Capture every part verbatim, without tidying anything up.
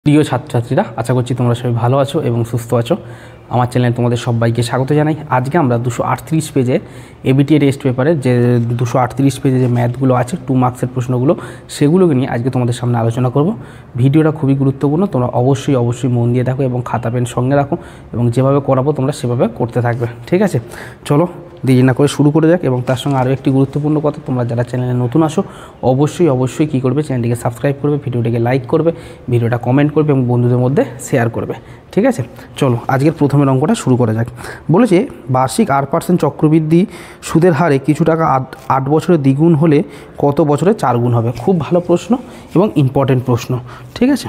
প্রিয় ছাত্রছাত্রীরা, আশা করছি তোমরা সবাই ভালো আছো এবং সুস্থ আছো। আমার চ্যানেলে তোমাদের সবাইকে স্বাগত জানাই। আজকে আমরা দুশো আটত্রিশ পেজে এবিটিএ টেস্ট পেপারে যে দুশো আটত্রিশ পেজে যে ম্যাথগুলো আছে, টু মার্কসের প্রশ্নগুলো, সেগুলোকে নিয়ে আজকে তোমাদের সামনে আলোচনা করব। ভিডিওটা খুবই গুরুত্বপূর্ণ, তোমরা অবশ্যই অবশ্যই মন দিয়ে দেখো এবং খাতা পেন সঙ্গে রাখো এবং যেভাবে করাবো তোমরা সেভাবে করতে থাকবে, ঠিক আছে? চলো দেরি না করে শুরু করে যাক। এবং তার সঙ্গে আরও একটি গুরুত্বপূর্ণ কথা, তোমরা যারা চ্যানেলে নতুন আসো অবশ্যই অবশ্যই কী করবে, চ্যানেলটিকে সাবস্ক্রাইব করবে, ভিডিওটিকে লাইক করবে, ভিডিওটা কমেন্ট করবে এবং বন্ধুদের মধ্যে শেয়ার করবে, ঠিক আছে? চলো আজকের প্রথমের অঙ্কটা শুরু করা যাক। বলেছে বার্ষিক আট পার্সেন্ট চক্রবৃদ্ধি সুদের হারে কিছু টাকা আট আট বছরে দ্বিগুণ হলে কত বছরে চার গুণ হবে? খুব ভালো প্রশ্ন এবং ইম্পর্টেন্ট প্রশ্ন, ঠিক আছে?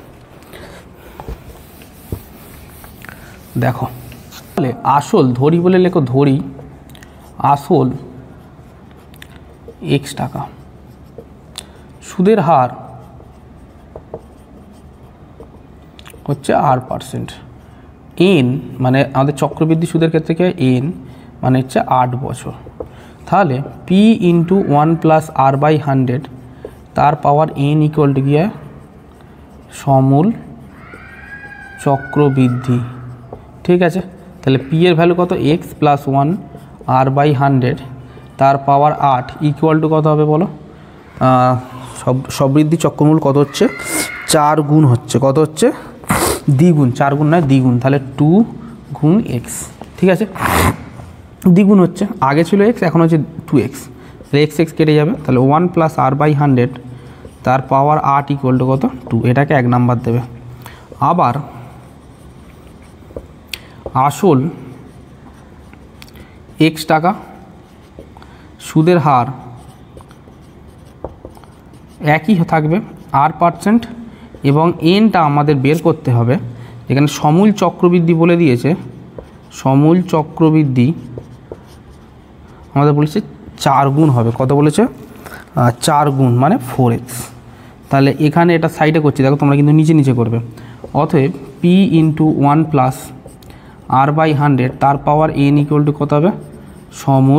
দেখো, আসল ধরি বলে লেখো, ধরি আসল এক্স টাকা, সুদের হার হচ্ছে আট পার্সেন্ট, এন মানে আমাদের চক্রবৃদ্ধি সুদের ক্ষেত্রে কি হয়, এন মানে হচ্ছে আট বছর। তাহলে P into one plus R by hundred তার পাওয়ার এন ইকুয়াল টু গিয়ে সমূল চক্রবৃদ্ধি, ঠিক আছে? তাহলে পি এর ভ্যালু কত, এক্স প্লাস ওয়ান আর বাই হান্ড্রেড তার পাওয়ার আট ইকুয়াল টু কত হবে বলো? সব সবৃদ্ধি চক্রমূল কত হচ্ছে, চার গুণ হচ্ছে, কত হচ্ছে, দ্বিগুণ, চার গুণ নয় দ্বিগুণ। তাহলে টু গুণ এক্স, ঠিক আছে? দ্বিগুণ হচ্ছে, আগে ছিল এক্স, এখন হচ্ছে টু এক্স, এক্স এক্স কেটে যাবে। তাহলে one plus R by hundred তার পাওয়ার আট ইকুয়াল টু কত, টু। এটাকে এক নাম্বার দেবে। আবার আসল এক্স টাকা সুদের হার একই থাকবে আট পার্সেন্ট এবং এনটা আমাদের বের করতে হবে। এখানে সমূল চক্রবৃদ্ধি বলে দিয়েছে, সমূল চক্রবৃদ্ধি আমাদের বলেছে চার গুণ হবে। কত বলেছে? চার গুণ মানে ফোর এক্স। তাহলে এখানে এটা সাইডে করছি, দেখো তোমরা কিন্তু নিচে নিচে করবে। অতএব P into one plus R by hundred তার পাওয়ার এন ইকুয়াল টু কত হবে, সমূল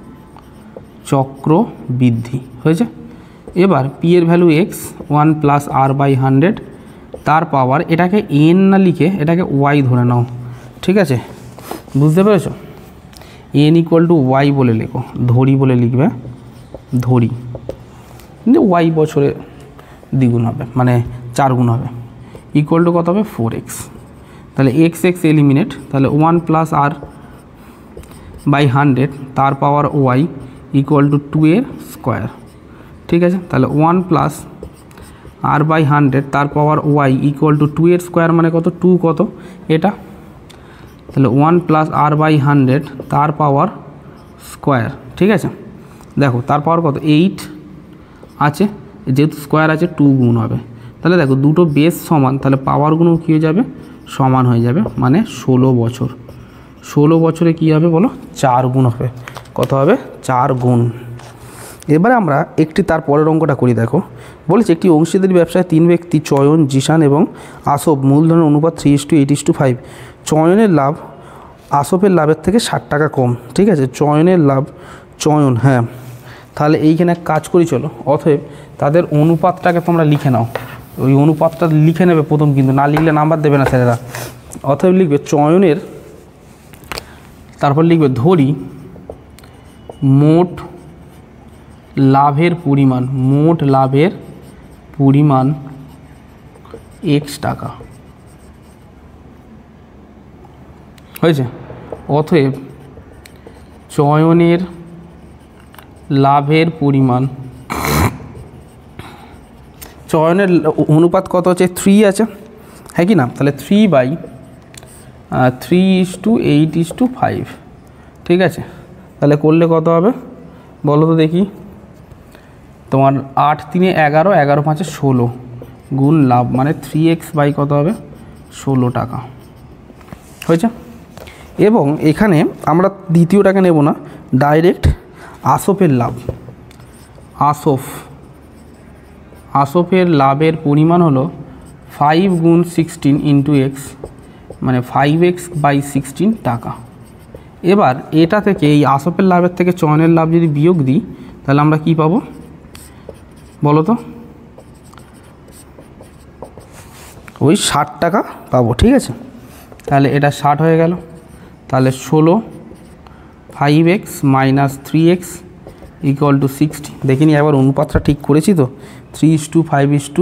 চক্রবৃদ্ধি হয়েছে। এবার পি এর value X, one plus R by hundred তার পাওয়ার, এটাকে এন না লিখে এটাকে ওয়াই ধরে নাও, ঠিক আছে? বুঝতে পেরেছ? এন ইকুয়াল টু ওয়াই বলে লেখো, ধরি বলে লিখবে, ধরি, কিন্তু ওয়াই বছরে দ্বিগুণ হবে মানে চার গুণ হবে, ইকুয়াল টু কত হবে, ফোর এক্স। তাহলে এক্স এক্স এলিমিনেট, তাহলে one plus R by hundred তার power Y equal to two এর স্কোয়ার, ঠিক আছে? তাহলে one plus R by hundred তার power Y equal to two এর স্কোয়ার মানে কত, টু কত এটা। তাহলে one plus R by hundred তার পাওয়ার স্কোয়ার, ঠিক আছে? দেখো তার পাওয়ার কত, এইট আছে, যেহেতু স্কোয়ার আছে টু গুণ হবে। তাহলে দেখো দুটো বেস সমান, তাহলে পাওয়ারগুলো কী হয়ে যাবে, সমান হয়ে যাবে, মানে ষোলো বছর। ষোলো বছরে কী হবে বলো, চার গুণ হবে। কত হবে, চার গুণ। এবারে আমরা একটি তার পরের অঙ্কটা করি। দেখো বলেছে একটি অংশীদারি ব্যবসায় তিন ব্যক্তি চয়ন, জিশান এবং আসব মূলধনের অনুপাত three is to eight is to five. চয়নের লাভ আসবের লাভের থেকে ষাট টাকা কম, ঠিক আছে? চয়নের লাভ, চয়ন, হ্যাঁ। তাহলে এইখানে এক কাজ করি চলো, অতএব তাদের অনুপাতটাকে তোমরা লিখে নাও। ওই অনুপাতটা লিখে নেবে প্রথম, কিন্তু না লিখলে নাম্বার দেবে না স্যারেরা। অতএব লিখবে চয়নের, তারপর লিখবে ধরি মোট লাভের পরিমাণ, মোট লাভের পরিমাণ এক্স টাকা হয়েছে। অতএব চয়নের লাভের পরিমাণ, চয়নের অনুপাত কত আছে, থ্রি আছে, হ্যাঁ কি না? তাহলে three by three is to eight is to five, ঠিক আছে? তাহলে করলে কত হবে বলো তো দেখি, তোমার আট তিনে এগারো, এগারো পাঁচে ষোলো গুণ লাভ মানে থ্রি এক্স বাই কত হবে, ষোলো টাকা হয়েছে। এবং এখানে আমরা দ্বিতীয়টাকে নেব না, ডাইরেক্ট আসফের লাভ, আসফ আসফের লাভের পরিমাণ হলো ফাইভ গুণ সিক্সটিন ইন্টু এক্স মানে ফাইভ এক্স বাই সিক্সটিন টাকা। এবার এটা থেকে এই আসফের লাভের থেকে চয়নের লাভ যদি বিয়োগ দিই তাহলে আমরা কি পাবো, বলো তো ওই ষাট টাকা পাবো, ঠিক আছে। তাহলে এটা ষাট হয়ে গেল। তাহলে ষোলো five X minus three X equal to sixty. দেখিনি একবার অনুপাতটা ঠিক করেছি তো, three is to five is to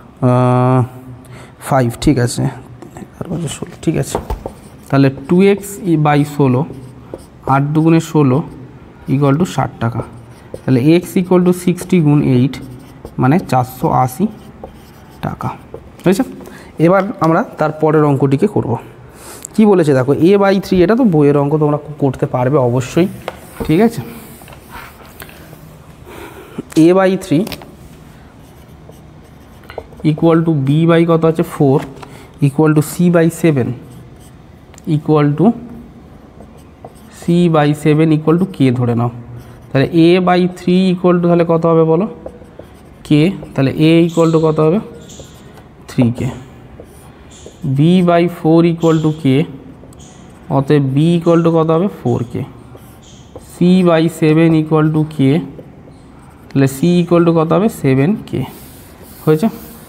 five, ঠিক আছে, ষোলো, ঠিক আছে। তাহলে টু এক্স বাই ষোলো, আট দুগুণে ষোলো ইকুয়াল টু ষাট টাকা। তাহলে এক্স ইকুয়াল টু সিক্সটি গুণ এইট মানে চারশো আশি টাকা, বুঝেছো। এবার আমরা তার পরের অঙ্কটিকে করব। কি বলেছে দেখো, এ বাই থ্রি, এটা তো বইয়ের অঙ্ক, তোমরা করতে পারবে অবশ্যই, ঠিক আছে। A by three equal to B by কত আছে four equal to C by seven equal to C by seven equal to K ধরে নাও। তাহলে A by three equal to তাহলে কত হবে বলো, কে। তাহলে এ ইকুয়াল টু কত হবে, three K. B by four equal to K, অতএব বি ইকুয়াল টু কত হবে, four K. C by seven equal to K, তাহলে সি ইকুয়াল টু কত হবে, সেভেন কে। হয়েছে।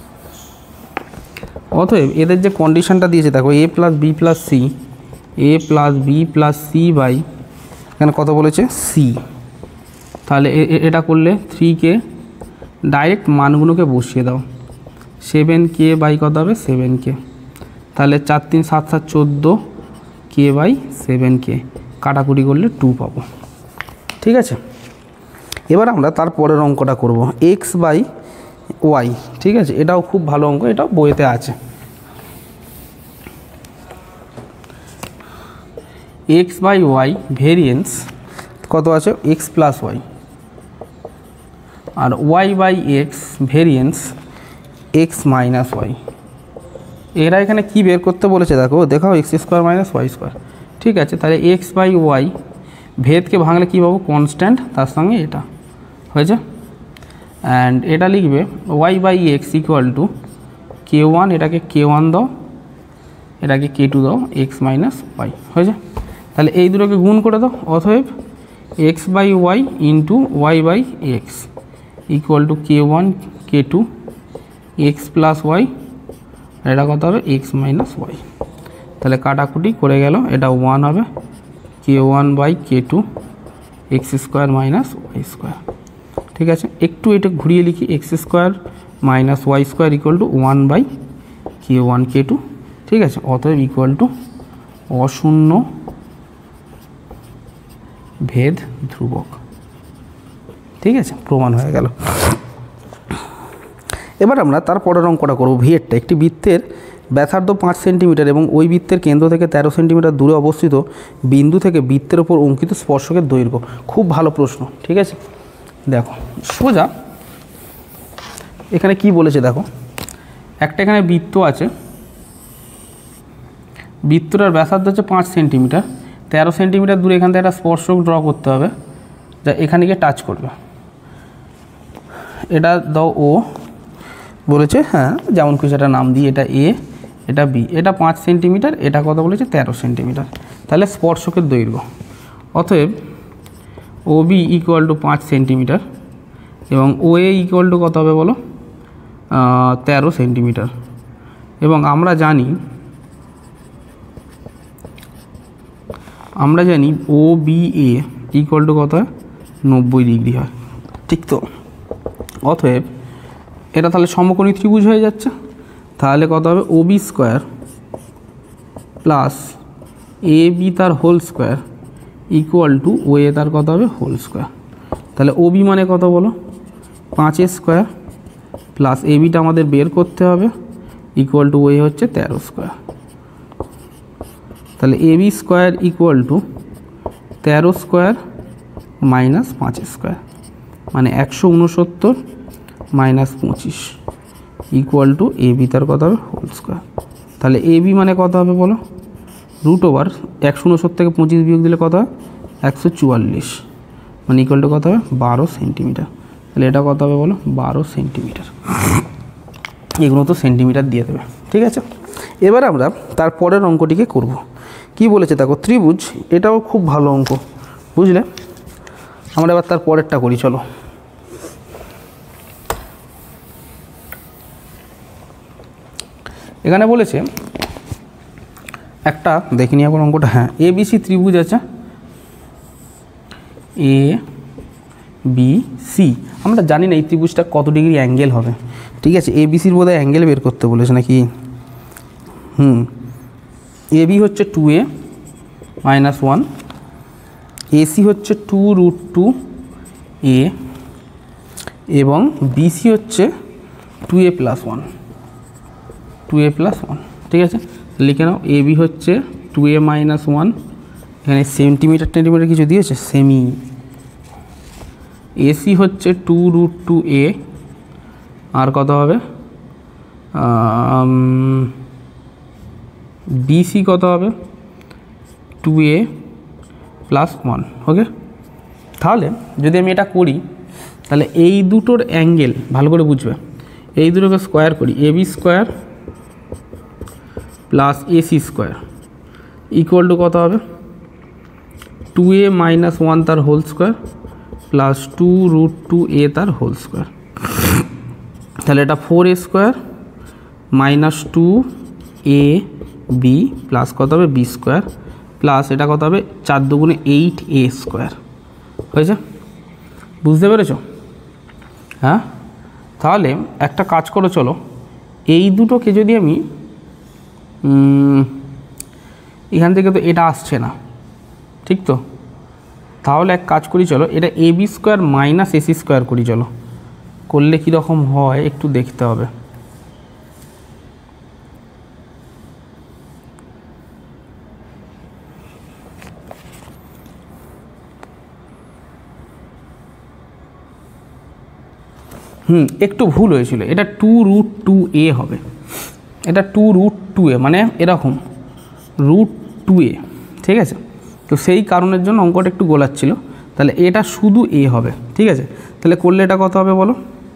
অতএব এদের যে কন্ডিশনটা দিয়েছে দেখো, A plus B plus C, A plus B plus C by এখানে কত বলেছে, সি। তাহলে এটা করলে থ্রি কে ডাইরেক্ট মানগুলোকে বসিয়ে দাও, সেভেন কে বাই কত হবে, সেভেন কে। তাহলে চার তিন সাত সাত চোদ্দো কে বাই সেভেন কে, কাটাকুটি করলে টু পাবো, ঠিক আছে। এবার আমরা তার পরের অঙ্কটা করব, এক্স বাই ওয়াই, ঠিক আছে। এটাও খুব ভালো অঙ্ক, এটাও বইতে আছে। এক্স বাই ওয়াই ভেরিয়েন্স কত আছে, এক্স প্লাস ওয়াই, আর y by x variance x minus y. এরা এখানে কি বের করতে বলেছে দেখো, দেখাও, x square minus y square, ঠিক আছে। তাহলে এক্স বাই ওয়াই ভেদকে ভাঙলে কী পাবো, কনস্ট্যান্ট, তার সঙ্গে এটা হয়েছে। অ্যান্ড এটা লিখবে y by x equal to k one, এটাকে কে ওয়ান দাও, এটাকে কে টু দাও, এক্স মাইনাস ওয়াই, হয়েছে। তাহলে এই দুটোকে গুণ করে দাও, অতএব x by y into y by x equal to k one k two x plus y, এটা কত হবে, এক্স মাইনাস ওয়াই। তাহলে কাটাকুটি করে গেল, এটা ওয়ান হবে, k one by k two x square minus y square, ঠিক আছে। একটু এটা ঘুরিয়ে লিখি, x square minus y square equal to one by k one k two, ঠিক আছে। অতএব ইকুয়াল টু অশূন্য ভেদ ধ্রুবক, ঠিক আছে, প্রমাণ হয়ে গেল। এবার আমরা তার পরের অঙ্কটা করব, ভিএরটা। একটি বৃত্তের ব্যাসার্ধ পাঁচ সেন্টিমিটার এবং ওই বৃত্তের কেন্দ্র থেকে তেরো সেন্টিমিটার দূরে অবস্থিত বিন্দু থেকে বৃত্তের ওপর অঙ্কিত স্পর্শকের দৈর্ঘ্য। খুব ভালো প্রশ্ন, ঠিক আছে। দেখো সোজা এখানে কি বলেছে দেখো, একটা এখানে বৃত্ত আছে, বৃত্তটার ব্যাসার্ধ হচ্ছে পাঁচ সেন্টিমিটার, তেরো সেন্টিমিটার দূরে এখান থেকে একটা স্পর্শক ড্র করতে হবে, যা এখানে গিয়ে টাচ করবে। এটা দাও ও বলেছে, হ্যাঁ যেমন কিছু একটা নাম দিই, এটা এ, এটা বি, এটা পাঁচ সেন্টিমিটার, এটা কত বলেছে, তেরো সেন্টিমিটার। তাহলে স্পর্শকের দৈর্ঘ্য, অতএব ও বি ইকুয়াল টু পাঁচ সেন্টিমিটার এবং ও এ ইকুয়াল টু কত হবে বলো, তেরো সেন্টিমিটার। এবং আমরা জানি আমরা জানি O B A equal to কত হয়, নব্বই ডিগ্রি হয়, ঠিক তো। অতএব এটা তাহলে সমকোণী ত্রিভুজ হয়ে যাচ্ছে। তাহলে কত হবে, O B square plus A B তার whole square equal to O A তার কত হবে, হোল স্কোয়ার। তাহলে ও বি মানে কত বলো, পাঁচের স্কোয়ার প্লাস এ বিটা আমাদের বের করতে হবে ইকুয়াল টু ও এ হচ্ছে তেরো স্কোয়ার। তাহলে A B square equal to তেরো স্কোয়ার মাইনাস পাঁচ স্কোয়ার, মানে একশো উনসত্তর মাইনাস পঁচিশ ইকুয়াল টু এ বি তার কত হবে, হোল স্কোয়ার। তাহলে এ বি মানে কত হবে বলো, রুট ওভার একশো উনসত্তর থেকে পঁচিশ বিয়োগ দিলে কত হয়, একশো চুয়াল্লিশ, মানে ইকুয়াল টু কত হবে, বারো সেন্টিমিটার। তাহলে এটা কত হবে বলো, বারো সেন্টিমিটার। এগুলো তো সেন্টিমিটার দিয়ে দেবে, ঠিক আছে। এবার আমরা তার পরের অঙ্কটিকে করব। কি বলেছে দেখো, ত্রিভুজ, এটাও খুব ভালো অঙ্ক, বুঝলে। আমরা এবার তার পরেরটা করি, চলো। এখানে বলেছে একটা দেখে নিই এখন অঙ্কটা, হ্যাঁ এ বি সি ত্রিভুজ আছে, এ বি সি, আমরা জানি না এই ত্রিভুজটা কত ডিগ্রি অ্যাঙ্গেল হবে, ঠিক আছে। এ বি সির বোধহয় অ্যাঙ্গেল বের করতে বলেছে নাকি, হুম এ বি হচ্ছে two A minus one, AC হচ্ছে টু রুট টু এ এবং বিসি হচ্ছে two A plus one, two A plus one, ঠিক আছে। লিখে নাও এ বি হচ্ছে টু এ মাইনাস ওয়ান, এখানে সেন্টিমিটার টেন্টিমিটার কিছু দিয়েছে, সেমি। এসি হচ্ছে টু রুট টু এ, আর কত হবে বিসি কত হবে two A plus one, okay. তাহলে যদি আমি এটা করি তাহলে এই দুটোর অ্যাঙ্গেল ভালো করে বুঝবে, এই দুটোকে স্কোয়ার করি, A B square plus AC square equal to কত হবে টু এ মাইনাস ওয়ান তার whole square plus two root two A তার হোল স্কোয়ার। তাহলে এটা four A square minus two A B plus কত হবে বি স্কোয়ার প্লাস এটা কত হবে চার দুগুণে এইট এ স্কোয়ার, হয়েছে? বুঝতে পেরেছ? হ্যাঁ, তাহলে একটা কাজ করো, চলো এই দুটোকে যদি আমি এখান থেকে তো এটা আসছে না, ঠিক তো, তাহলে এক কাজ করি, চলো এটা A B square minus AC square করি, চলো করলে কীরকম হয় একটু দেখতে হবে। হুম একটু ভুল হয়েছিল, এটা টু রুট টু এ হবে, এটা টু রুট টু এ মানে এরকম রুট টু এ, ঠিক আছে। তো সেই কারণের জন্য অঙ্কটা একটু গোলাচ্ছিল, তাহলে এটা শুধু এ হবে, ঠিক আছে। তাহলে করলে এটা কত হবে বলো,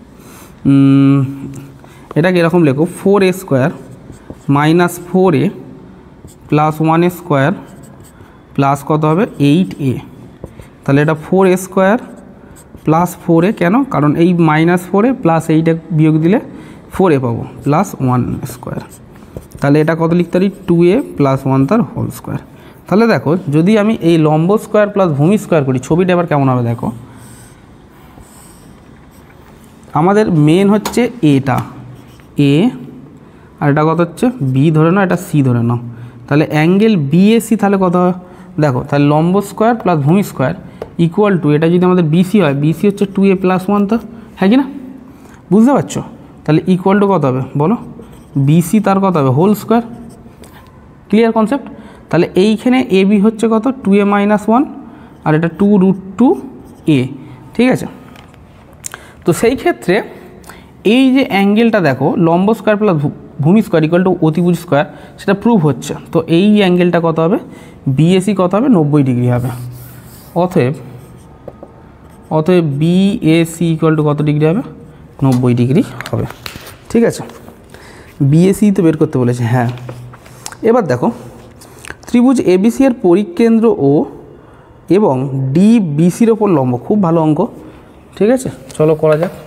এটাকে এরকম লেখো four A square minus four A plus one A square plus কত হবে এইট এ। তাহলে এটা four A square plus four A, কেন, কারণ এই মাইনাস ফোরে প্লাস এইটা বিয়োগ দিলে ফোর এ পাবো প্লাস ওয়ান স্কোয়ার। তাহলে এটা কত লিখতে পারি টু এ প্লাস ওয়ান তার হোল স্কোয়ার। তাহলে দেখো যদি আমি এই লম্ব স্কোয়ার প্লাস ভূমি স্কোয়ার করি ছবিটা এবার কেমন হবে দেখো, আমাদের মেন হচ্ছে এটা এ আর এটা কত হচ্ছে বি ধরে নাও, এটা সি ধরে নাও। তাহলে অ্যাঙ্গেল বিএসি তাহলে কত হয় দেখো, তাহলে লম্ব স্কোয়ার প্লাস ভূমি স্কোয়ার ইকুয়াল টু এটা যদি আমাদের বিসি হয়, বিসি হচ্ছে টু এ প্লাস ওয়ান, তো হ্যাঁ কি না, বুঝতে পারছো? তাহলে ইকুয়াল টু কত হবে বলো, বিসি তার কত হবে হোল স্কোয়ার। Clear concept? তাহলে এইখানে এ বি হচ্ছে কত টু এ মাইনাস ওয়ান আর এটা টু রুট টু এ, ঠিক আছে। তো সেই ক্ষেত্রে এই যে অ্যাঙ্গেলটা দেখো লম্ব স্কোয়ার প্লাস ভূমি স্কোয়ার ইকুয়াল টু অতিভুজ স্কোয়ার, সেটা প্রুভ হচ্ছে। তো এই অ্যাঙ্গেলটা কত হবে বিএসি কত হবে নব্বই ডিগ্রি হবে। অতএব অতএব বিএসি ইকুয়াল টু কত ডিগ্রি হবে নব্বই ডিগ্রি হবে, ঠিক আছে। বিএসি তো বের করতে বলেছে, হ্যাঁ। এবার দেখো ত্রিভুজ এবিসি এর পরিকেন্দ্র ও এবং ডি বিসির ওপর লম্ব, খুব ভালো অঙ্ক, ঠিক আছে। চলো করা যাক।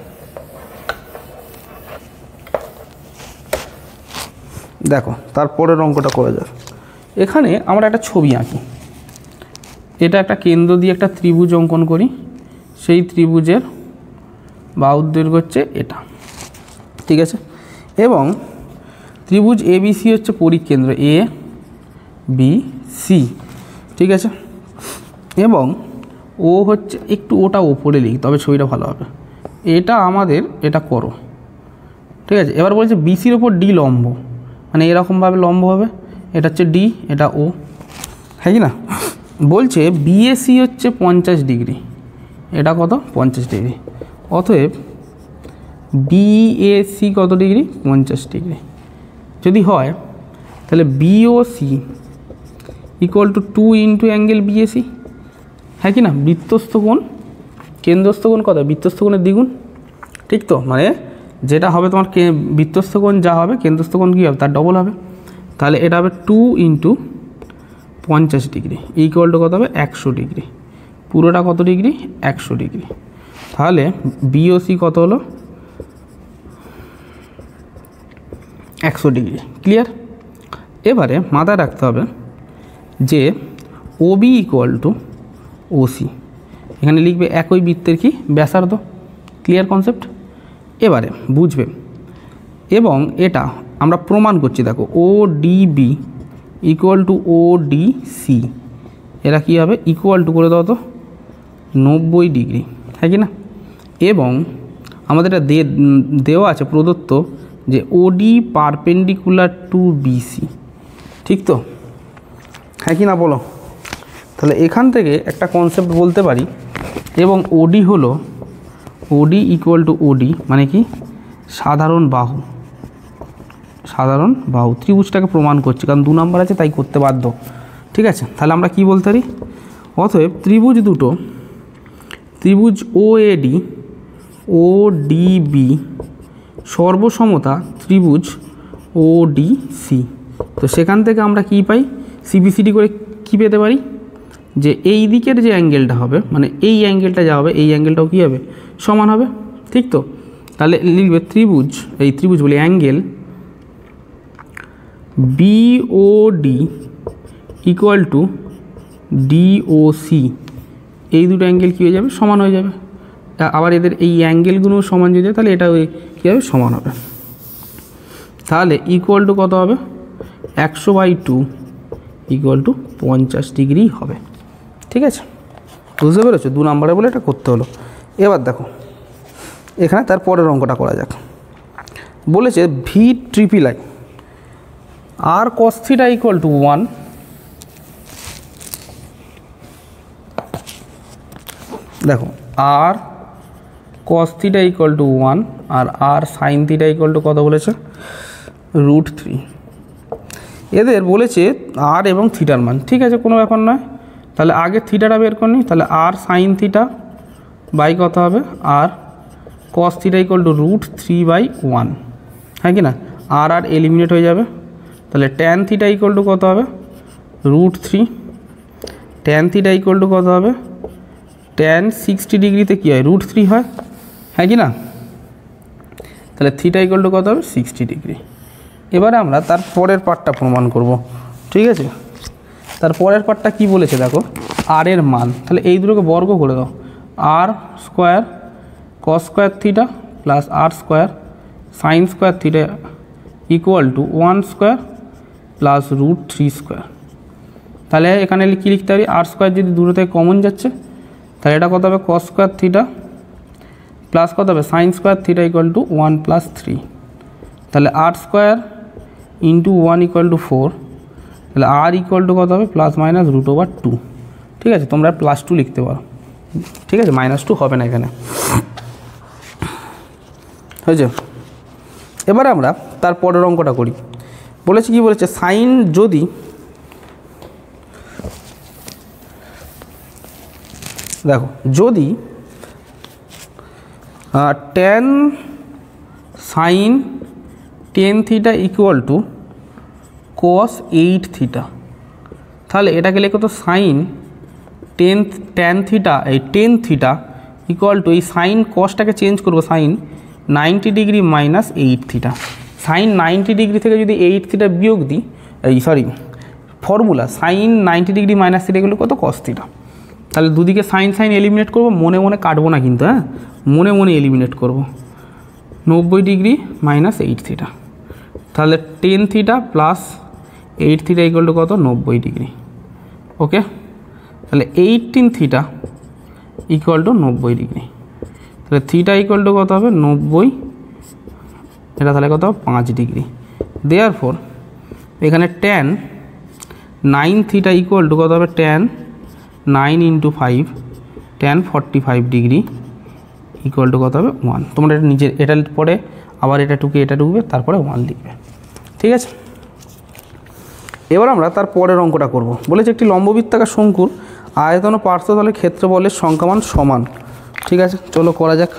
দেখো তারপরের অঙ্কটা করা যাক। এখানে আমরা একটা ছবি আঁকি, এটা একটা কেন্দ্র দিয়ে একটা ত্রিভুজ অঙ্কন করি, সেই ত্রিভুজের বাহুর দৈর্ঘ্য হচ্ছে এটা, ঠিক আছে। এবং ত্রিভুজ এ বি সি হচ্ছে পরিকেন্দ্র এ বি সি, ঠিক আছে। এবং ও হচ্ছে একটু ওটা ওপরে লিখি তবে ছবিটা ভালো হবে, এটা আমাদের এটা করো, ঠিক আছে। এবার বলছে বিসির ওপর ডি লম্ব, মানে এরকমভাবে লম্ব হবে, এটা হচ্ছে ডি, এটা ও, হ্যাঁ কি না। বলছে বিএসি হচ্ছে পঞ্চাশ ডিগ্রি, এটা কত পঞ্চাশ ডিগ্রি, অতএব বিএসি কত ডিগ্রি পঞ্চাশ ডিগ্রি যদি হয়, তাহলে BOC equal to two into angle BAC, হ্যাঁ কি না। বৃত্তস্থ কোণ কেন্দ্রস্থ কোণ কত বৃত্তস্থ কোণের দ্বিগুণ, ঠিক তো, মানে যেটা হবে তোমার কে বৃত্তস্থ কোণ যা হবে কেন্দ্রস্থ কোণ কী হবে তার ডবল হবে। তাহলে এটা হবে টু ইন্টু পঞ্চাশ ডিগ্রি ইকুয়াল টু কত হবে একশো ডিগ্রি, পুরোটা কত ডিগ্রি একশো ডিগ্রি। তাহলে বিওসি কত হলো একশো ডিগ্রি। ক্লিয়ার? এবারে মাথায় রাখতে হবে যে ওবি ইকুয়াল টু ওসি, এখানে লিখবে একই বৃত্তের কি ব্যাসার্ধ। Clear concept? এবারে বুঝবে, এবং এটা আমরা প্রমাণ করছি। দেখো O DB equal to O DC, এরা কী হবে ইকুয়াল টু করে দাও তো নব্বই ডিগ্রি, হ্যাঁ কি না? এবং আমাদের এটা দেওয়া আছে প্রদত্ত যে ওডি পারপেন্ডিকুলার টু বিসি, ঠিক তো? হ্যাঁ কি না বলো? তাহলে এখান থেকে একটা কনসেপ্ট বলতে পারি, এবং ওডি হলো ওডি ইকুয়াল টু ওডি মানে কি সাধারণ বাহু, সাধারণ বাহু ত্রিভুজটাকে প্রমাণ করছি, কারণ দু নম্বর আছে তাই করতে বাধ্য। ঠিক আছে, তাহলে আমরা কি বলতে পারি? অতএব ত্রিভুজ দুটো, ত্রিভুজ ও এডি ও ডিবি সর্বসমতা ত্রিভুজ ও ডিসি। তো সেখান থেকে আমরা কি পাই? সিবিসিডি করে কি পেতে পারি? যে এই দিকের যে অ্যাঙ্গেলটা হবে, মানে এই অ্যাঙ্গেলটা যা হবে এই অ্যাঙ্গেলটাও কী হবে সমান হবে, ঠিক তো? তাহলে লিখবে ত্রিভুজ, এই ত্রিভুজ বলি angle BOD equal to DOC, এই দুটো অ্যাঙ্গেল কী হয়ে যাবে সমান হয়ে যাবে। আবার এদের এই অ্যাঙ্গেলগুলো সমান যদি হয় তাহলে এটা ওই কী হবে সমান হবে। তাহলে ইকুয়াল টু কত হবে? একশো বাই টু ইকুয়াল টু পঞ্চাশ ডিগ্রি হবে। ঠিক আছে, বুঝতে পেরেছো? দু নম্বরে বলে এটা করতে হলো। এবার দেখো এখানে তার পরের অঙ্কটা করা যাক। বলেছে V triple I r cos theta equal to one, দেখো r cos theta equal to one আর r sine theta equal to কত বলেছে? Root three. এদের বলেছে আর এবং থিটার মান, ঠিক আছে কোনো ব্যাপার নয়। তাহলে আগে থিটাটা বের করে নিই, তাহলে আর সাইন থিটা বাই কত হবে? R cos theta equal to root three by one, হ্যাঁ কি না? আর আর এলিমিনেট হয়ে যাবে, তাহলে ট্যান থিটা ইকুয়াল টু কত হবে? Root three. Tan theta equal to কত হবে? ট্যান সিক্সটি ডিগ্রিতে কী হয় রুট থ্রি হয়, হ্যাঁ কি না? তাহলে থিটা ইকুয়াল টু কত হবে? Sixty degree. এবারে আমরা তার পরের পার্টটা প্রমাণ করব, ঠিক আছে? তার পরের পার্টটা কী বলেছে দেখো, আর এর মান, তাহলে এই দুটোকে বর্গ করে দাও, r square cos square theta plus r square sine square theta equal to one square plus root three square. তাহলে এখানে কী লিখতে পারি? আর স্কোয়ার যদি দুটো থেকে কমন যাচ্ছে তাহলে এটা কত হবে? কস স্কোয়ার থিটা প্লাস কত হবে? Sine square theta equal to one plus three. তাহলে r square into one equal to four, তাহলে আর ইকুয়াল টু কত হবে? Plus minus root over two. ঠিক আছে, তোমরা প্লাস টু লিখতে পারো, ঠিক আছে, মাইনাস টু হবে না এখানে, হয়েছে? এবারে আমরা তার পরের অঙ্কটা করি। বলেছে কি বলেছে? সাইন যদি দেখো যদি ten sine ten theta equal to cos eight theta, তাহলে এটাকে লেখো তো সাইন টেন টেন থিটা এই টেন থিটা ইকুয়াল টু এই সাইন কসটাকে চেঞ্জ করবো sine ninety degree minus eight theta. Sine ninety degree থেকে যদি এইট থিটা বিয়োগ দিই, এই sorry formula sine ninety degree minus theta এগুলো কত? Cos theta. তাহলে দুদিকে সাইন সাইন এলিমিনেট করবো, মনে মনে কাটবো না কিন্তু, হ্যাঁ মনে মনে এলিমিনেট করবো। নব্বই ডিগ্রি মাইনাস এইট থিটা, তাহলে ten theta plus eight theta equal to কত? নব্বই ডিগ্রি। ওকে, তাহলে এইটিন থিটা ইকুয়াল টু নব্বই ডিগ্রি, তাহলে থিটা ইকুয়াল টু কত হবে? নব্বই, এটা তাহলে কত? পাঁচ ডিগ্রি। দেয়ার ফোর এখানে tan nine theta equal to কত হবে? Tan nine into five, tan forty five degree equal to কত হবে? ওয়ান। তোমরা এটা নিজের এটার পরে আবার এটা টুকে এটা ঢুকবে, তারপরে ওয়ান লিখবে, ঠিক আছে? এবার আমরা তার পরের অঙ্কটা করব। বলেছে একটি লম্ববৃত্তাকার শঙ্কুর আয়তন ও পার্শ্বতলের ক্ষেত্রফলের সংখ্যামান সমান। ঠিক আছে, চলো করা যাক।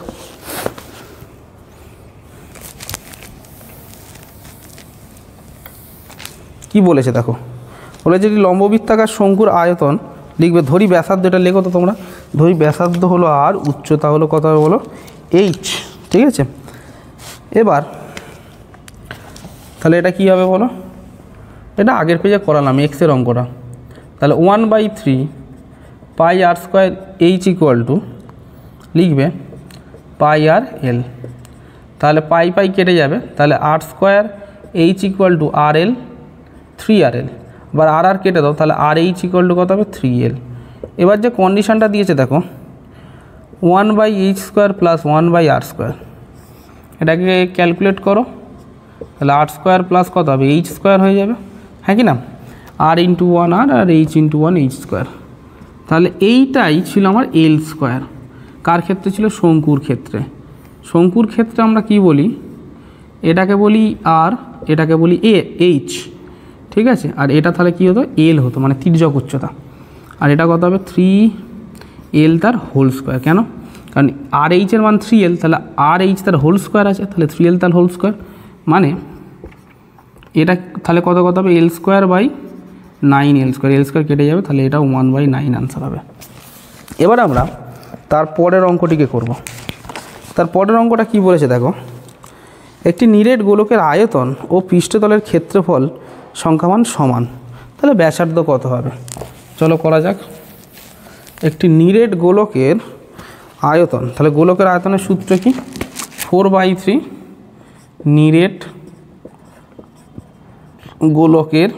কি বলেছে দেখো, বলেছে একটি লম্ববৃত্তাকার শঙ্কুর আয়তন লিখবে, ধরি ব্যাসার্ধ, এটা লেখো তো তোমরা, ধরি ব্যাসার্ধ হলো আর, উচ্চতা হলো কত বলো? এইচ। ঠিক আছে, এবার তাহলে এটা কী হবে বলো, এটা আগের পেজে করালাম এক্সের অঙ্কটা। তাহলে one by three pi r square h equal to লিখবে পাই আর এল। তাহলে পাই পাই কেটে যাবে, তাহলে r square h equal to r l three r l. আবার আর আর কেটে দাও, তাহলে আর এইচ ইকুয়াল টু কত হবে থ্রি এল। এবার যে কন্ডিশনটা দিয়েছে দেখো, one by h square plus one by r square, এটাকে ক্যালকুলেট করো। তাহলে আর স্কোয়ার প্লাস কত হবে এইচ স্কোয়ার হয়ে যাবে, হ্যাঁ কি না, আর ইন্টু ওয়ান আর r h into one h square. তাহলে এইটাই ছিল আমার এল স্কোয়ার। কার ক্ষেত্রে ছিল, শঙ্কুর ক্ষেত্রে। শঙ্কুর ক্ষেত্রে আমরা কি বলি, এটাকে বলি আর, এটাকে বলি এ এইচ, ঠিক আছে। আর এটা তাহলে কী হতো, এল হতো, মানে তির্যক উচ্চতা। আর এটা কত হবে থ্রি এল তার হোল স্কোয়ার। কেন, কারণ আর এইচের মান থ্রি এল, তাহলে আর এইচ তার হোল স্কোয়ার আছে, তাহলে থ্রি এল তার হোল স্কোয়ার, মানে এটা তাহলে কত কত হবে l square by nine l square. L square কেটে যাবে, তাহলে এটা ওয়ান বাই নাইন আনসার হবে। এবার আমরা তার পরের অঙ্কটিকে করব। তার পরের অঙ্কটা কি বলেছে দেখো, একটি নিরেট গোলকের আয়তন ও পৃষ্ঠতলের ক্ষেত্রফল সংখ্যামান সমান, তাহলে ব্যাসার্ধ কত হবে, চলো করা যাক। একটি নিরেট গোলকের আয়তন, তাহলে গোলকের আয়তনের সূত্র কি, ফোর বাই থ্রি নিরেট গোলকের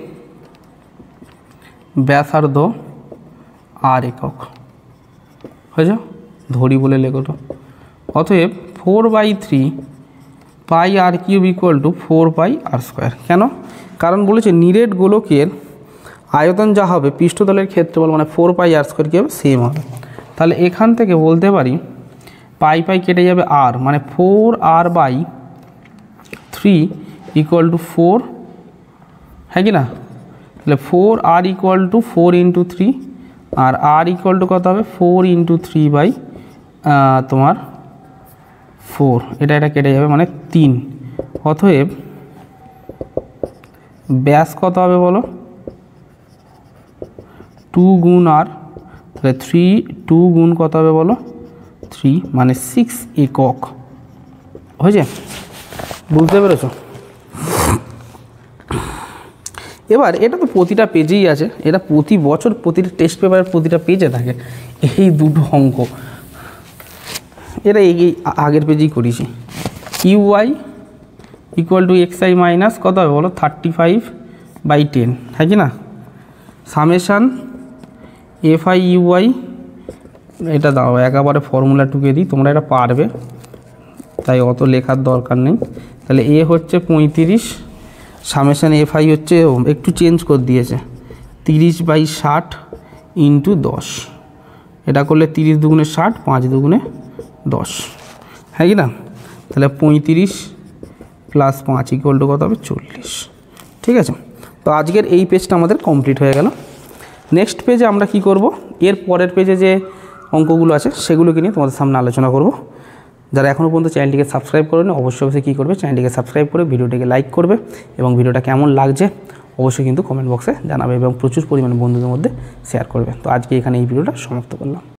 ব্যাসার্ধ আর একক হয়েছে, ধরি বলে লেখোটো। অতএব four by three pi r cube equal to four pi r square. কেন, কারণ বলেছে নিরেট গোলকের আয়তন যা হবে পৃষ্ঠতলের ক্ষেত্রফল মানে ফোর পাই আর স্কোয়ার কী হবে, সেম হবে। তাহলে এখান থেকে বলতে পারি পাই পাই কেটে যাবে আর, মানে four r by three equal to four, হ্যাঁ কি না। তাহলে four r equal to four into three, আর আর ইকুয়াল টু কত হবে ফোর ইন্টু থ্রি বাই তোমার ফোর, এটা এটা কেটে যাবে মানে তিন। অতএব ব্যাস কত হবে বলো, টু গুণ আর, তাহলে থ্রি টু গুণ কত হবে বলো থ্রি, মানে সিক্স একক হয়েছে, বুঝতে পেরেছ। এবার এটা তো প্রতিটা পেজেই আছে, এটা প্রতি বছর প্রতিটা টেস্ট পেপারের প্রতিটা পেজে থাকে এই দুটো অঙ্ক, এটা এই আগের পেজেই করেছি। UI equal to x i minus কত হবে বলো থার্টি ফাইভ বাই টেন, হ্যাঁ কি না। সামেশান এফ আই ইউআই, এটা দাও একেবারে ফর্মুলা টুকে দিই, তোমরা এটা পারবে তাই অত লেখার দরকার নেই। তাহলে এ হচ্ছে পঁয়ত্রিশ, সামেশান এফ আই হচ্ছে একটু চেঞ্জ করে দিয়েছে তিরিশ বাই ষাট ইন্টু দশ, এটা করলে তিরিশ দুগুণে ষাট, পাঁচ দুগুণে দশ, হ্যাঁ কি না। তাহলে পঁয়ত্রিশ প্লাস পাঁচ ইকুয়াল টু কত হবে চল্লিশ, ঠিক আছে। তো আজকের এই পেজটা আমাদের কমপ্লিট হয়ে গেল। নেক্সট পেজে আমরা কি করব, এর পরের পেজে যে অঙ্কগুলো আছে সেগুলোকে নিয়ে তোমাদের সামনে আলোচনা করব। যারা এখনও পর্যন্ত চ্যানেলটিকে সাবস্ক্রাইব করেনি অবশ্যই অবশ্যই কী করবে, চ্যানেলটিকে সাবস্ক্রাইব করে ভিডিওটিকে লাইক করবে এবং ভিডিওটা কেমন লাগছে অবশ্যই কিন্তু কমেন্ট বক্সে জানাবে এবং প্রচুর পরিমাণে বন্ধুদের মধ্যে শেয়ার করবে। তো আজকে এখানে এই ভিডিওটা সমাপ্ত করলাম।